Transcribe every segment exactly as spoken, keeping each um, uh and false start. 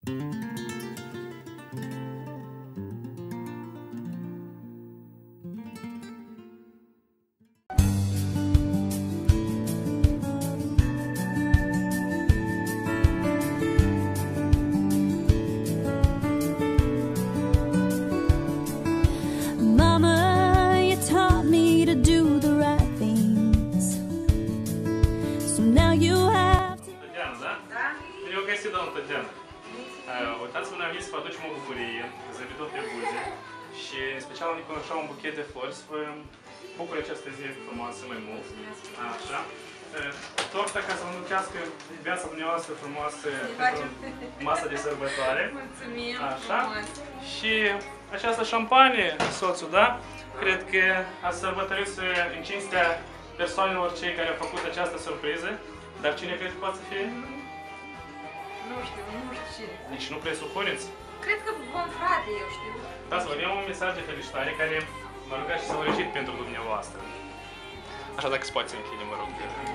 Uitați-vă, ne-am venit să vă aducem o bucurie, zăbidot pe buze și în special am nici așa un buchet de flori să vă bucure această zi frumoasă mai mult. Așa. Torta ca să vă închească viața dumneavoastră frumoasă pentru masa de sărbătoare. Mulțumim! Așa. Și această șampanie, soțul, da? Cred că ați sărbătorit în cinstea persoanelor cei care au făcut această surpriză. Dar cine crede că poate să fie? Nu știu, nu știu cine. Nici nu presupuneți? Cred că vom frate, eu știu. Da, să vă avem un mesaj de felicitare care mă ruga și să vă recit pentru dumneavoastră. Așa, dacă se poate să închide, mă rog.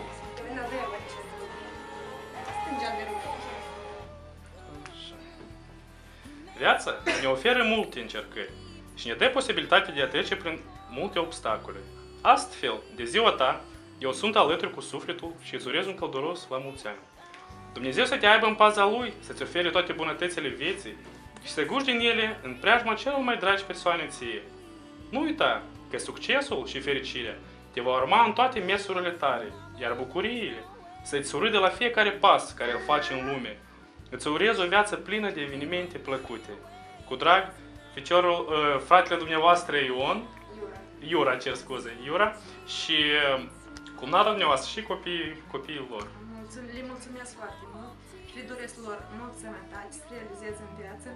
Viața ne oferă multe încercări și ne dă posibilitatea de a trece prin multe obstacole. Astfel, de ziua ta, eu sunt alături cu sufletul și îți urez un călduros la mulți ani. Dumnezeu să te aibă în paza Lui, să-ți ofere toate bunătățile vieții și să guși din ele în preajma celor mai dragi persoane ție. Nu uita că succesul și fericirea te va urma în toate mersurile tale, iar bucuriile să-ți surâdă la fiecare pas care îl faci în lume. Îți urez o viață plină de evenimente plăcute. Cu drag, ficiorul, uh, fratele dumneavoastră Ion, Iura, Iura cer scuze, Iura, și uh, cumnata dumneavoastră și copiii, copiii lor. Le mulțumesc foarte mult și le doresc lor mult sănătate, să realizeze în viață.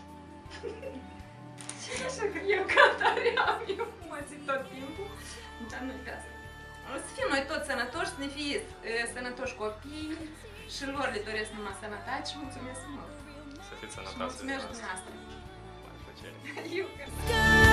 Și așa că eu cântaream, eu mății tot timpul. Dar nu uitați. O să fim noi toți sănătoși, să ne fie sănătoși copii și lor le doresc numai sănătate și mulțumesc mult. Să fiți sănătoși. Mulțumesc dumneavoastră. La plăcere. Eu